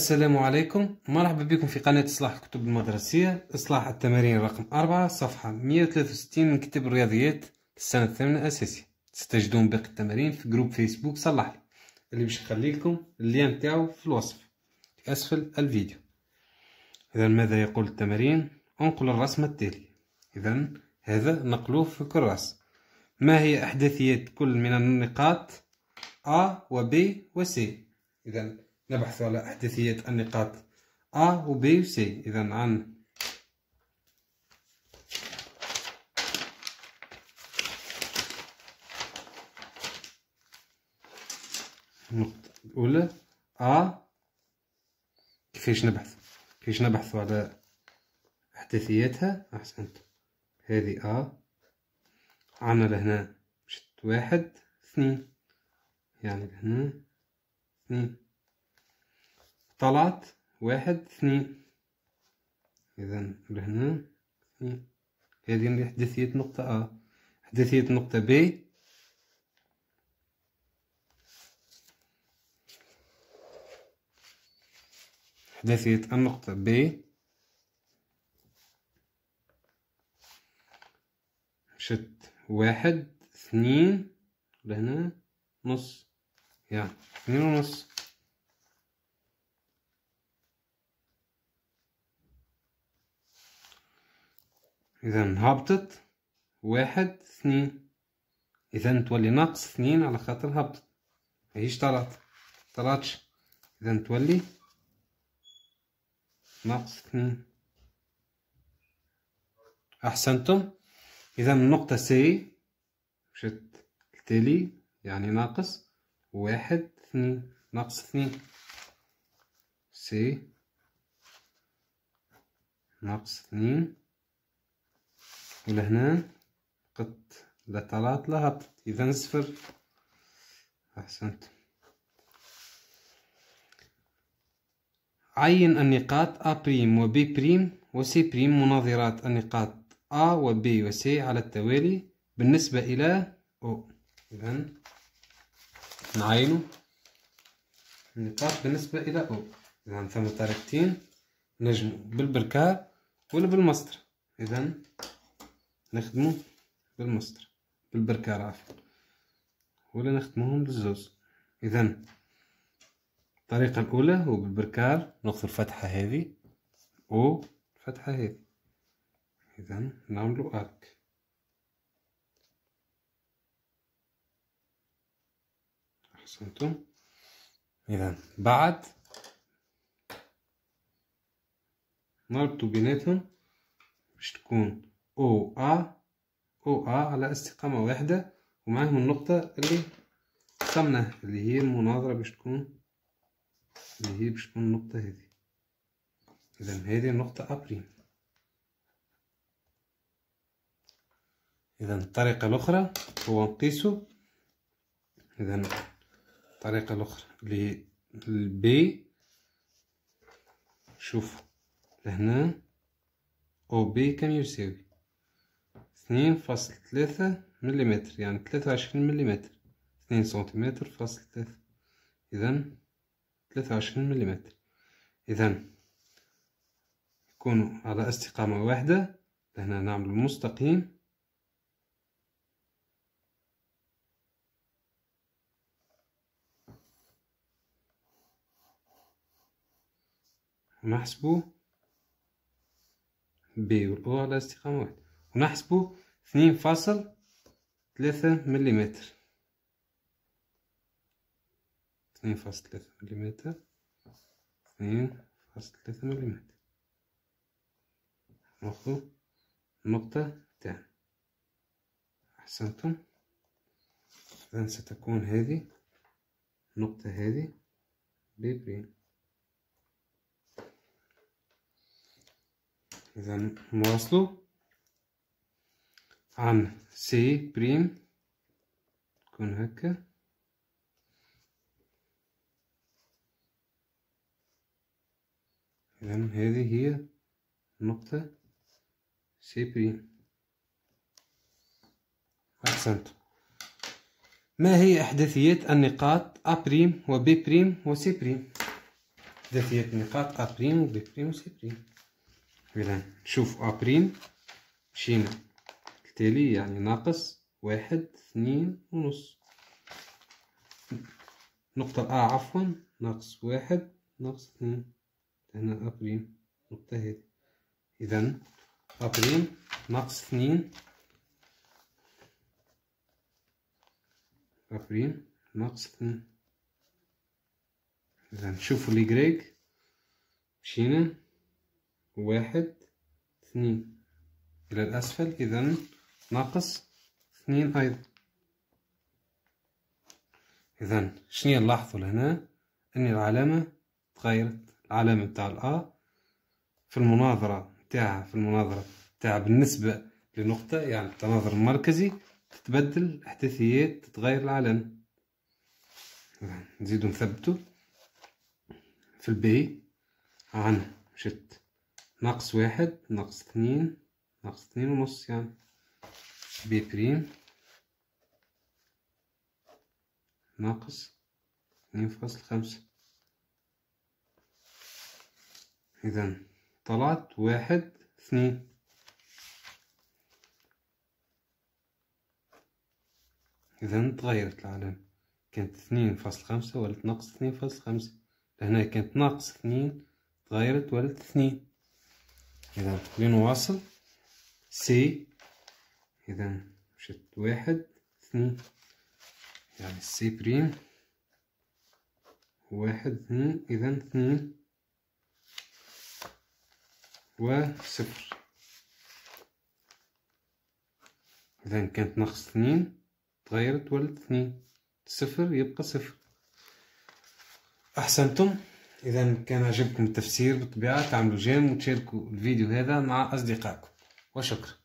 السلام عليكم، مرحبا بكم في قناة إصلاح الكتب المدرسية. إصلاح التمارين رقم 4 صفحة 163 من كتاب الرياضيات السنة الثامنة أساسي. ستجدون باقي التمارين في جروب فيسبوك صلح لي اللي باش نخلي لكم اللين تاعو في الوصف في أسفل الفيديو. إذا ماذا يقول التمارين؟ انقل الرسم التالي. إذا هذا نقلوه في كراس. ما هي أحداثيات كل من النقاط A و B و C؟ إذا نبحث على أحداثيات النقاط A و B و C. إذا عن النقطة الأولى A. كيفاش نبحث على أحداثياتها؟ أحسنت، هذه A. عنا لهنا شت 1 2، يعني لهنا 2 طلعت 1 2، إذا لهنا 2. هذه أحداثية نقطة A. أحداثية نقطة B. أحداثية النقطة B مشت 1 2 لهنا نص، يعني 2.5. إذا هبطت 1 2، إذا تولي ناقص 2 على خاطر هبطت، ماهيش طلعتش، إذا تولي ناقص 2. أحسنتم. إذا النقطة C مشت التالي، يعني ناقص 1 2، ناقص 2. C ناقص 2، ولهنا قد لا طلعت لا هبطت، إذا 0. أحسنت. عين النقاط A' و B' و C' مناظرات النقاط A و B و C على التوالي بالنسبة إلى O. إذا نعين النقاط بالنسبة إلى O. إذا ثم طريقتين، نجمو بالبركار ولا بالمسطرة. إذا نخدمو بالمسطرة، بالبركار عفوا، ولا نخدموهم بالزوز. إذا الطريقة الأولى هو بالبركار، ناخذ الفتحة هذه أو الفتحة هذه، إذا نعملو أرك. أحسنتم. إذا بعد نربطو بيناتهم باش تكون أو A على استقامة واحدة، ومعهم النقطة اللي قسمناها اللي هي المناظرة باش تكون النقطة هذه. إذا هذه النقطة A'. إذا الطريقة الأخرى هو نقيسو. إذا الطريقة الأخرى اللي هي البي، شوفوا لهنا أو بي كم يساوي 2.3 مليمتر، يعني 23 مليمتر، 2 سنتيمتر فاصل 3، إذا 23 مليمتر. إذا يكونوا على استقامة واحدة. هنا نعمل مستقيم، ونحسبو بي والأو على استقامة واحدة، ونحسبو 2.3 مليمتر، 2.3 مليمتر، 2.3 مليمتر. ناخذ النقطة تاعنا. أحسنتم. إذا ستكون هذه النقطة هذه B'. إذا نواصلو عن C' تكون هكا. إذا هذه هي النقطة C'. أحسنت. ما هي أحداثيات النقاط A' و B' و C'؟ إحداثية النقاط أ بريم و بي بريم و سي بريم. إذا نشوف أ بريم مشينا التالي يعني ناقص 1 2 ونص. نقطة أ عفوا ناقص 1 ناقص 2 هنا أ بريم نقطة هذه. إذا أ بريم ناقص 2 أ بريم ناقص 2. إذا نشوفوا الإيكغيك مشينا 1 2 إلى الأسفل. إذا ناقص 2 أيضا. إذا شنيا نلاحظوا لهنا أن العلامة تغيرت. العلامة متاع الأ في المناظرة متاعها بالنسبة لنقطة يعني التناظر المركزي تتبدل إحداثيات تتغير العلامة. نزيدو نثبتو في البي عنا مشت ناقص 1 ناقص 2 ناقص 2 ونص يعني بي بريم ناقص 2.5. إذا طلعت 1 2. إذا تغيرت العلامة كانت 2.5 ولت ناقص 2.5. هنا كانت ناقص 2 تغيرت ولت 2. إذا لنواصل سي. إذا مشت 1 2 يعني سي بريم 1 2. إذا 2 وصفر. إذا كانت ناقص 2 تغيرت ولت 2. صفر يبقى صفر. أحسنتم. إذا كان عجبكم التفسير بالطبيعة تعملوا جيم وتشاركوا الفيديو هذا مع أصدقائكم وشكرا.